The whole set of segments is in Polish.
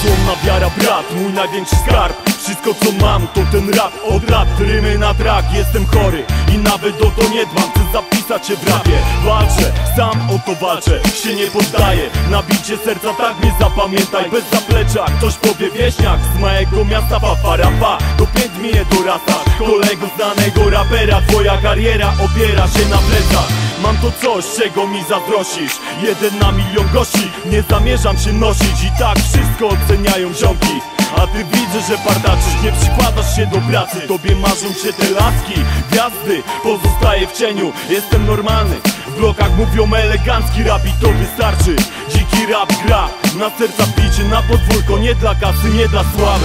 Niezłomna wiara, brat, mój największy skarb. Wszystko co mam to ten rap, od lat rymy na trak. Jestem chory i nawet o to nie dbam. Chcę zapisać się w rapie, walczę, sam o to walczę. Się nie poddaję, na bicie serca tak mnie zapamiętaj. Bez zaplecza, ktoś powie wieśniak z małego miasta, paparapa. Do pięt mi nie dorasta, kolego znanego rapera. Twoja kariera opiera się na plecach. Mam to coś, czego mi zazdrościsz. 1 na milion gości, nie zamierzam się nosić. I tak wszystko oceniają ziomki. A ty widzę, że partaczysz, nie przykładasz się do pracy. Tobie marzą się te laski, gwiazdy, pozostaję w cieniu. Jestem normalny, w blokach mówią elegancki rap i to wystarczy. Dziki rap gra, na serca bicie, na podwórko. Nie dla kasy, nie dla sławy.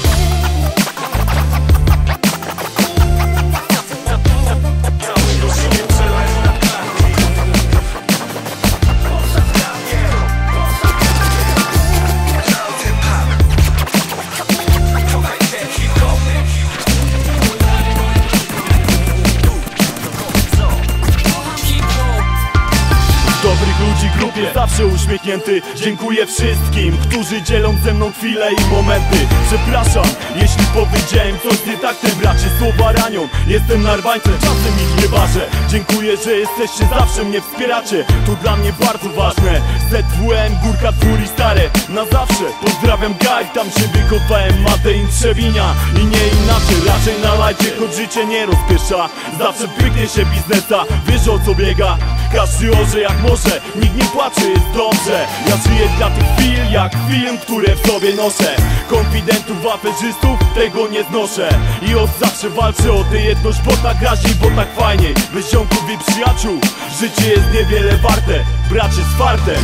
Dobrych ludzi grupie, zawsze uśmiechnięty. Dziękuję wszystkim, którzy dzielą ze mną chwile i momenty. Przepraszam, jeśli powiedziałem coś nie tak, te bracie słowa ranią. Jestem narwańcem, czasem ich nie ważę. Dziękuję, że jesteście, zawsze mnie wspieracie. To dla mnie bardzo ważne. ZWM, Górka, Dwór i Stare na zawsze. Pozdrawiam Gaj, tam się wykopałem Matę i Trzewinia. I nie inaczej, raczej na lajcie, choć życie nie rozpiesza. Zawsze pyknie się biznesa, wiesz o co biega. Każdy orze jak może, nikt nie płacze, jest dobrze. Ja żyję dla tych chwil, jak film, które w sobie noszę. Konfidentów, aferzystów, tego nie znoszę. I od zawsze walczę o tę jedność, bo tak raźniej, bo tak fajniej. Bez ziomków i przyjaciół, życie jest niewiele warte. Bracie z fartem.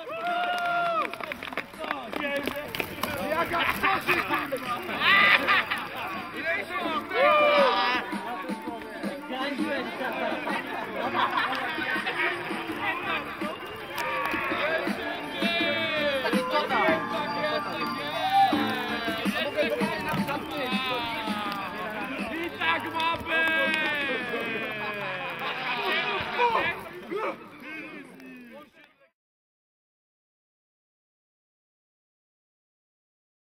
I got